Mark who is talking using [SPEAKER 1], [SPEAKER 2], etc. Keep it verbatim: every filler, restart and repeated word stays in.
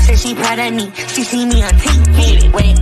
[SPEAKER 1] said she proud of me. She see me on T V. Wait.